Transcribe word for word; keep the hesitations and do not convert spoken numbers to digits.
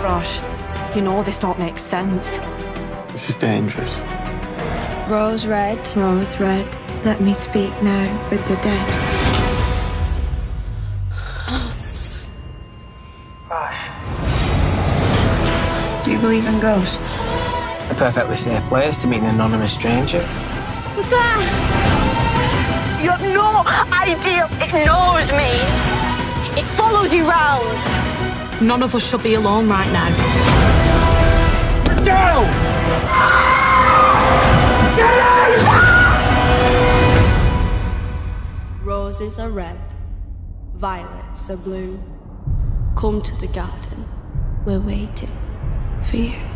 Rosh, you know this don't make sense. This is dangerous. Rose red. Rose red. Let me speak now with the dead. Do you believe in ghosts? A perfectly safe place to meet an anonymous stranger. What's that? You have no idea. It knows me. It follows you round. None of us should be alone right now. No! Roses are red, violets are blue. Come to the garden, we're waiting for you.